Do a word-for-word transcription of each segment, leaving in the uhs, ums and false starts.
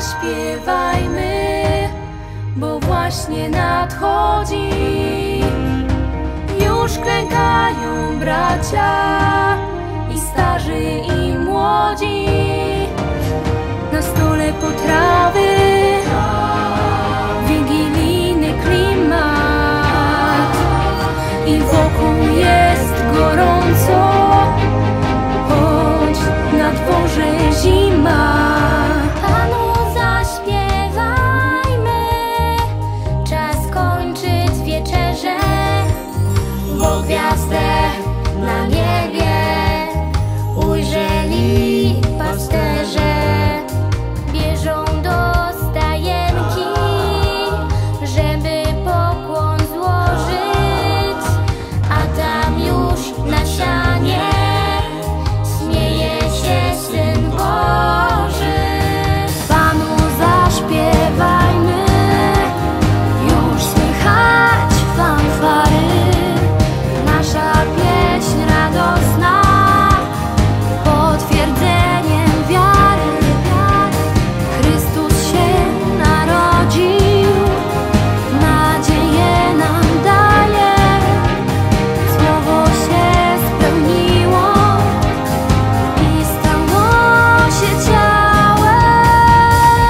zaśpiewajmy, bo właśnie nadchodzi. Już klękają bracia i starzy i młodzi. Na stole potrawy, wigilijny klimat i wokół jest gorąco, choć na dworze zima. Panu zaśpiewajmy, czas kończyć wieczerzę, bo gwiazdę na niebie ujrzeli pasterze. Bieżą do stajenki, żeby pokłon złożyć, a tam już na sianie śmieje się Syn Boży. Panu zaśpiewajmy, już słychać fanfary, nasza pieśń radosna, potwierdzeniem wiary. Chrystus się narodził, nadzieję nam daje, słowo się spełniło i stało się ciałem.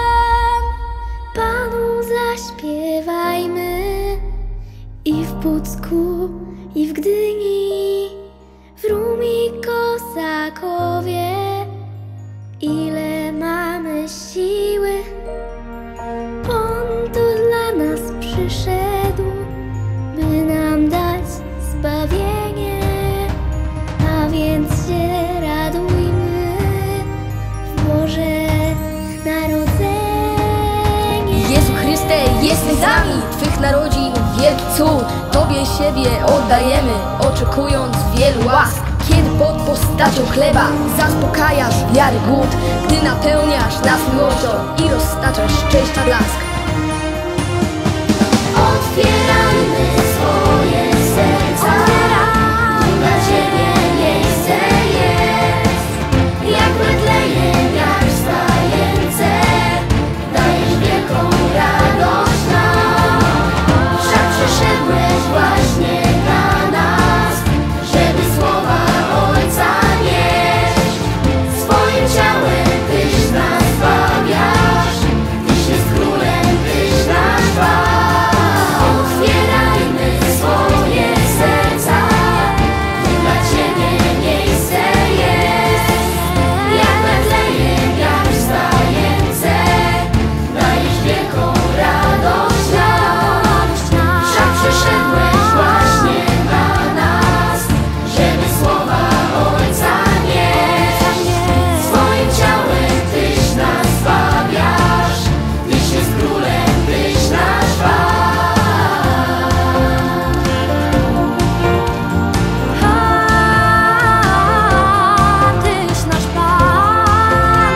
Panu zaśpiewajmy i w Pucku, i w Gdyni, w Rumi Kosakowie. Ile mamy siły, On tu dla nas przyszedł, by nam dać zbawienie. A więc się radujmy w Boże Narodzenie. Jezu Chryste, jesteś z nami, Twych narodzin wielki cud. Tobie siebie oddajemy, oczekując wielu łask. Kiedy pod postacią chleba zaspokajasz wiary głód, gdy napełniasz nas miłością i roztaczasz szczęścia blask. Otwieramy swoje serca, dla Ciebie miejsce jest. Jak Betlejem, jak w stajence, dajesz wielką radość nam. Wszak przyszedłeś właśnie dla nas, żeby słowa Ojca nieść. Swoim ciałem Tyś nas zbawiasz, Tyś jest królem, Tyś nasz Pan. Otwierajmy swoje serca, dla Ciebie miejsce jest. Jak Betlejem, jak w stajence, dajesz wielką radość nam. Wszak przyszedłeś właśnie dla nas, żeby słowa Ojca nieść. Swoim ciałem Tyś nas zbawiasz, Tyś jest królem, Tyś nasz Pan. Tyś nasz Pan,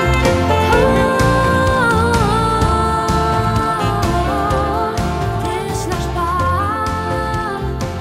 Tyś nasz Pan.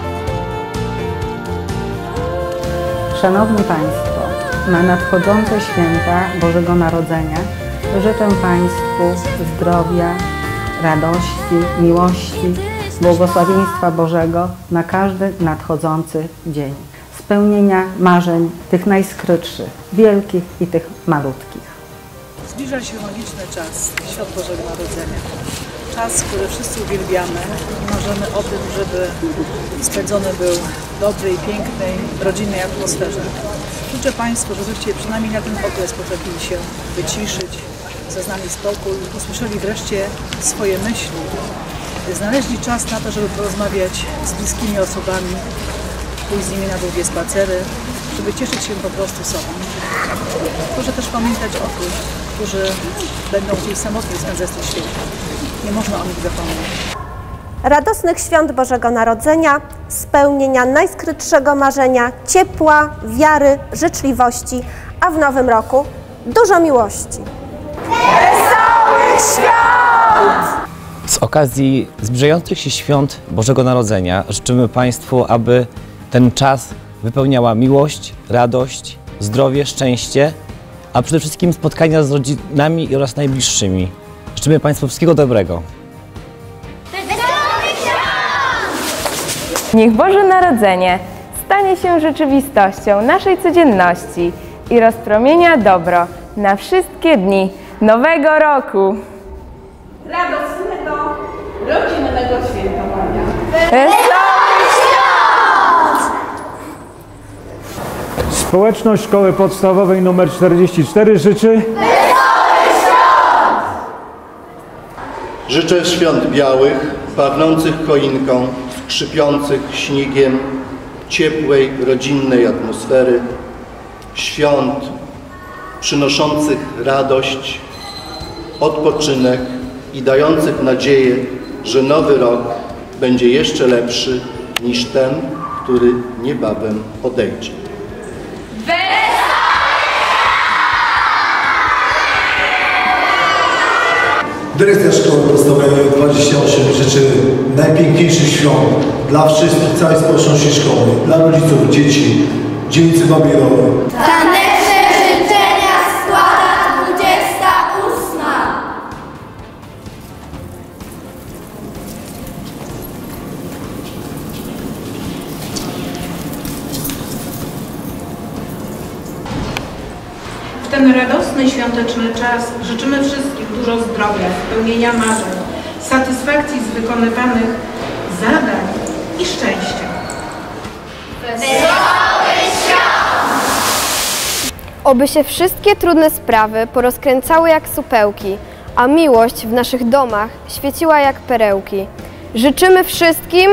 Szanowni Państwo, na nadchodzące święta Bożego Narodzenia życzę Państwu zdrowia, radości, miłości, błogosławieństwa Bożego na każdy nadchodzący dzień. Spełnienia marzeń tych najskrytszych, wielkich i tych malutkich. Zbliża się magiczny czas, Świąt Bożego Narodzenia. Czas, który wszyscy uwielbiamy i marzymy o tym, żeby spędzony był w dobrej, pięknej, rodzinnej atmosferze. Życzę Państwu, żebyście przynajmniej na ten okres potrafili się wyciszyć, zaznali spokój, usłyszeli wreszcie swoje myśli, znaleźli czas na to, żeby porozmawiać z bliskimi osobami, pójść z nimi na długie spacery, żeby cieszyć się po prostu sobą. Proszę też pamiętać o tych, którzy będą gdzieś samotnie spędzać te święta. Nie można o nich zapomnieć. Radosnych świąt Bożego Narodzenia, spełnienia najskrytszego marzenia, ciepła, wiary, życzliwości, a w nowym roku dużo miłości. Wesołych świąt! Z okazji zbliżających się świąt Bożego Narodzenia życzymy Państwu, aby ten czas wypełniała miłość, radość, zdrowie, szczęście, a przede wszystkim spotkania z rodzinami oraz najbliższymi. Życzymy Państwu wszystkiego dobrego. Niech Boże Narodzenie stanie się rzeczywistością naszej codzienności i rozpromienia dobro na wszystkie dni Nowego Roku. Radosnego, rodzinnego świętowania. Wesołych Świąt! Społeczność Szkoły Podstawowej nr czterdzieści cztery życzy Życzę świąt białych, pachnących choinką, skrzypiących śniegiem, ciepłej, rodzinnej atmosfery, świąt przynoszących radość, odpoczynek i dających nadzieję, że nowy rok będzie jeszcze lepszy niż ten, który niebawem odejdzie. Dyrekcja Szkoły Podstawowej numer dwadzieścia osiem życzy najpiękniejszych świąt dla wszystkich, całej społeczności szkoły, dla rodziców, dzieci, dzielnicy Babierowej. Taneczne życzenia składa dwudziesta ósma. W ten radosny, świąteczny czas życzymy wszystkim dużo zdrowia, spełnienia marzeń, satysfakcji z wykonywanych zadań i szczęścia. Oby się wszystkie trudne sprawy porozkręcały jak supełki, a miłość w naszych domach świeciła jak perełki. Życzymy wszystkim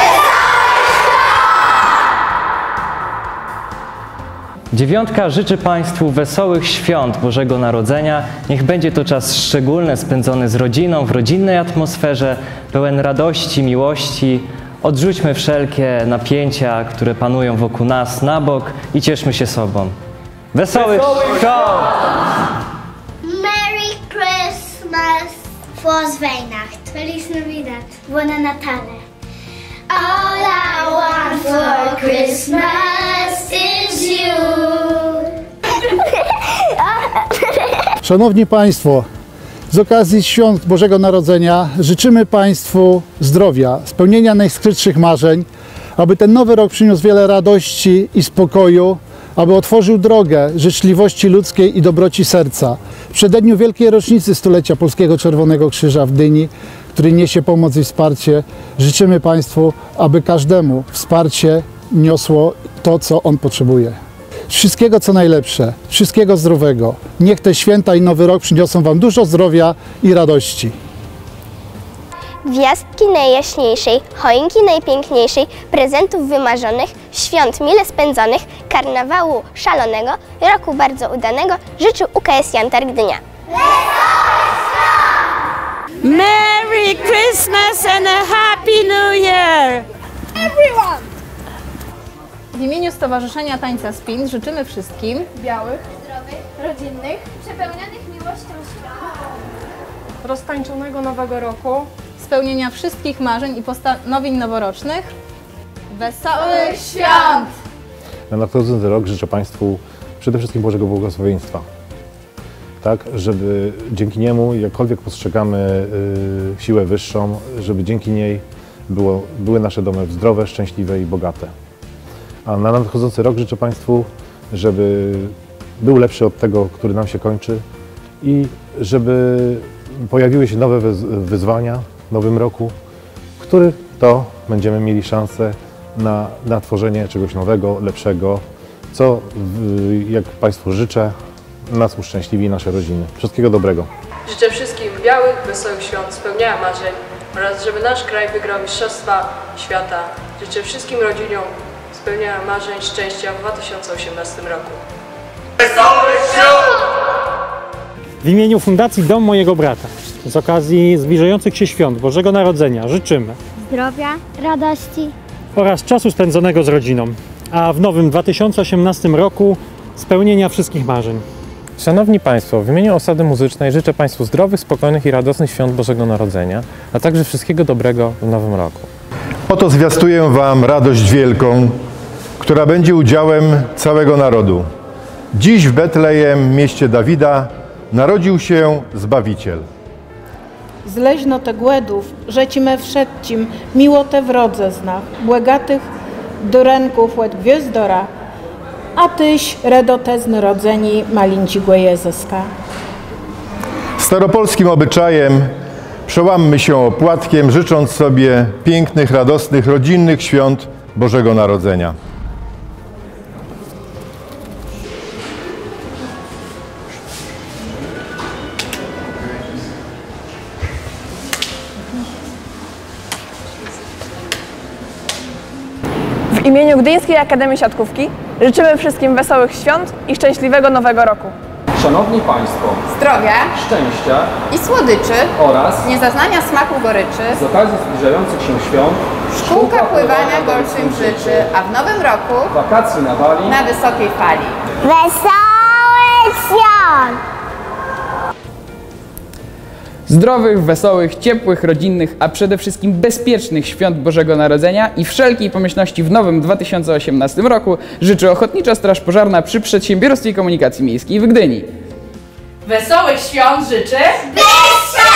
Dziewiątka życzy Państwu wesołych świąt Bożego Narodzenia. Niech będzie to czas szczególny, spędzony z rodziną, w rodzinnej atmosferze, pełen radości, miłości. Odrzućmy wszelkie napięcia, które panują wokół nas, na bok i cieszmy się sobą. Wesołych świąt! Merry Christmas! Frohes Weihnacht! Feliz Navidad! Buona Natale! All I want for Christmas is you! Szanowni Państwo, z okazji świąt Bożego Narodzenia życzymy Państwu zdrowia, spełnienia najskrytszych marzeń, aby ten nowy rok przyniósł wiele radości i spokoju, aby otworzył drogę życzliwości ludzkiej i dobroci serca. W przededniu wielkiej rocznicy stulecia Polskiego Czerwonego Krzyża w Gdyni, który niesie pomoc i wsparcie, życzymy Państwu, aby każdemu wsparcie niosło to, co on potrzebuje. Wszystkiego co najlepsze, wszystkiego zdrowego. Niech te święta i nowy rok przyniosą Wam dużo zdrowia i radości. Gwiazdki najjaśniejszej, choinki najpiękniejszej, prezentów wymarzonych, świąt mile spędzonych, karnawału szalonego, roku bardzo udanego życzył U K S Jantar Gdynia. Merry Christmas and a Happy New Year! Everyone! W imieniu Stowarzyszenia Tańca Spin życzymy wszystkim białych, zdrowych, rodzinnych, przepełnionych miłością świąt, roztańczonego nowego roku, spełnienia wszystkich marzeń i postanowień noworocznych. Wesołych Świąt! Na nadchodzący rok życzę Państwu przede wszystkim Bożego błogosławieństwa. Tak, żeby dzięki niemu, jakkolwiek postrzegamy y, siłę wyższą, żeby dzięki niej było, były nasze domy zdrowe, szczęśliwe i bogate. A na nadchodzący rok życzę Państwu, żeby był lepszy od tego, który nam się kończy i żeby pojawiły się nowe wyzwania w nowym roku, w których to będziemy mieli szansę na, na tworzenie czegoś nowego, lepszego, co, jak Państwu życzę, nas uszczęśliwi nasze rodziny. Wszystkiego dobrego. Życzę wszystkim białych, wesołych świąt, spełniania marzeń oraz żeby nasz kraj wygrał Mistrzostwa Świata. Życzę wszystkim rodzinom spełniania marzeń, szczęścia w dwa tysiące osiemnastym roku. Wesołych świąt! W imieniu Fundacji Dom Mojego Brata z okazji zbliżających się świąt Bożego Narodzenia życzymy Zdrowia, radości oraz czasu spędzonego z rodziną, a w nowym dwa tysiące osiemnastym roku spełnienia wszystkich marzeń. Szanowni Państwo, w imieniu Osady Muzycznej życzę Państwu zdrowych, spokojnych i radosnych świąt Bożego Narodzenia, a także wszystkiego dobrego w nowym roku. Oto zwiastuję Wam radość wielką, która będzie udziałem całego narodu. Dziś w Betlejem, mieście Dawida, narodził się Zbawiciel. Zleźno te głedów, że ci me wszedcim, miło te wrodze znach, błegatych do ręków łed gwiezdora, a tyś redotezny rodzeni malinci Jezuska. Staropolskim obyczajem przełammy się opłatkiem, życząc sobie pięknych, radosnych, rodzinnych świąt Bożego Narodzenia. W imieniu Gdyńskiej Akademii Siatkówki życzymy wszystkim wesołych świąt i szczęśliwego Nowego Roku. Szanowni Państwo, zdrowia, szczęścia i słodyczy oraz niezaznania smaku goryczy z okazji zbliżających się świąt Szkółka Pływania Golfim życzy, a w nowym roku wakacji na Bali na wysokiej fali. Wesołych świąt! Zdrowych, wesołych, ciepłych, rodzinnych, a przede wszystkim bezpiecznych świąt Bożego Narodzenia i wszelkiej pomyślności w nowym dwa tysiące osiemnastym roku życzy Ochotnicza Straż Pożarna przy Przedsiębiorstwie Komunikacji Miejskiej w Gdyni. Wesołych świąt życzy...